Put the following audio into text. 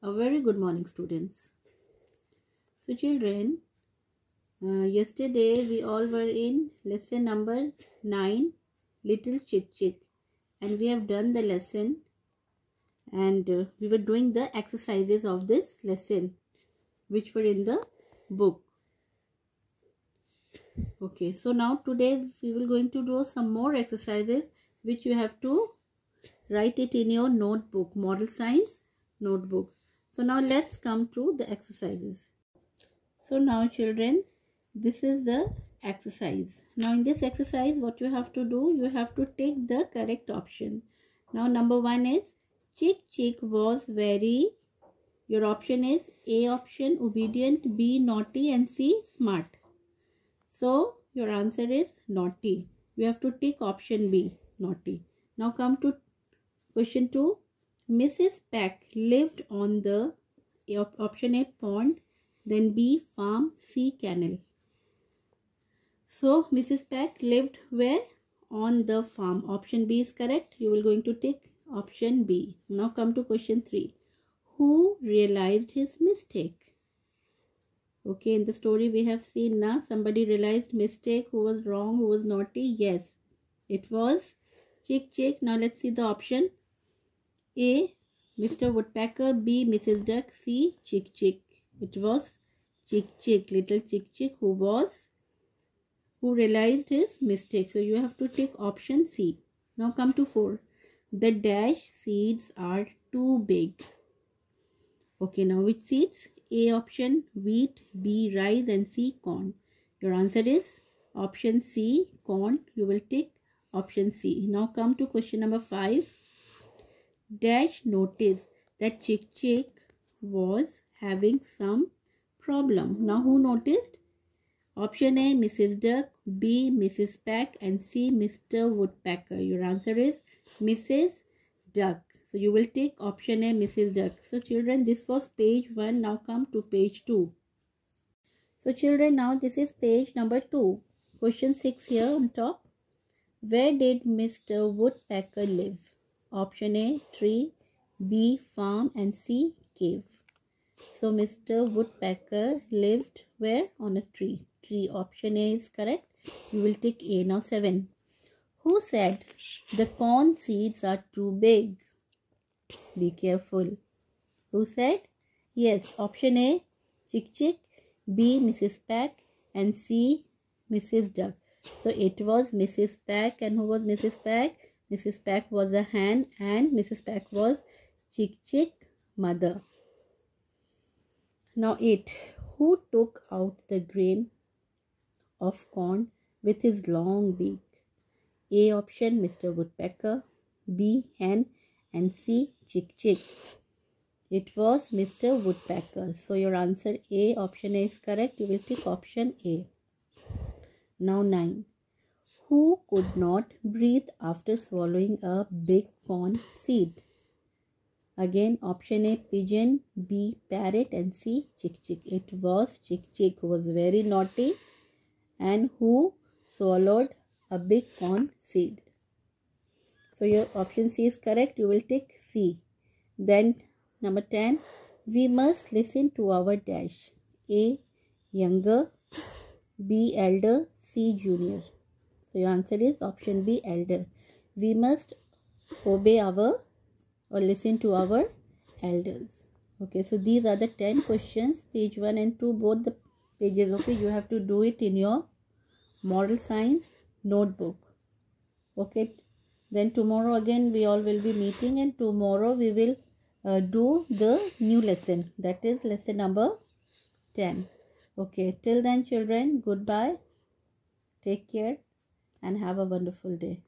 A very good morning, students. So children, yesterday we all were in lesson number 9, Little Chick Chick, and we have done the lesson, and we were doing the exercises of this lesson which were in the book. Okay, so now today we will going to do some more exercises which you have to write it in your notebook, Moral Science notebook. So now let's come to the exercises. So now children, this is the exercise. Now in this exercise, what you have to do, you have to take the correct option. Now number 1 is Chick Chick was very, your option is A option obedient, B naughty and C smart. So your answer is naughty. You have to take option B, naughty. Now come to question 2. Mrs. Peck lived on the option A pond, then B farm, C canal. So Mrs. Peck lived where? On the farm. Option B is correct. You will going to take option B. Now come to question 3. Who realized his mistake? Okay, in the story we have seen now somebody realized mistake. Who was wrong? Who was naughty? Yes, it was Chick Chick. Now let's see the option. A, Mr. Woodpecker, B, Mrs. Duck, C, Chick Chick. It was Chick Chick, little Chick Chick who realized his mistake. So you have to take option C. Now come to 4. The dash seeds are too big. Okay, now which seeds? A option wheat, B rice and C corn. Your answer is option C, corn. You will take option C. Now come to question number 5. Dash noticed that Chick Chick was having some problem. Now who noticed? Option A, Mrs. Duck, B, Mrs. Peck and C, Mr. Woodpecker. Your answer is Mrs. Duck. So you will take option A, Mrs. Duck. So children, this was page 1. Now come to page 2. So children, now this is page number 2. Question 6 here on top. Where did Mr. Woodpecker live? Option A, tree, B, farm and C, cave. So Mr. Woodpecker lived where? On a tree. Tree, option A is correct. You will take A. Now 7. Who said the corn seeds are too big? Be careful. Who said? Yes, option A, Chick Chick, B, Mrs. Peck and C, Mrs. Duck. So it was Mrs. Peck. And who was Mrs. Peck? Mrs. Peck was a hen and Mrs. Peck was Chick Chick mother. Now 8. Who took out the grain of corn with his long beak? A option Mr. Woodpecker, B hen and C Chick Chick. It was Mr. Woodpecker. So your answer A, option A is correct. You will take option A. Now 9. Who could not breathe after swallowing a big corn seed? Again, option A, pigeon, B, parrot and C, Chick Chick. It was Chick Chick who was very naughty and who swallowed a big corn seed. So your option C is correct. You will take C. Then number 10. We must listen to our dash. A, younger, B, elder, C, junior. So your answer is option B, elder. We must obey our or listen to our elders. Okay, so these are the 10 questions, page 1 and 2, both the pages. Okay, you have to do it in your Moral Science notebook. Okay, then tomorrow again we all will be meeting and tomorrow we will do the new lesson, that is lesson number 10. Okay, till then children, goodbye, take care and have a wonderful day.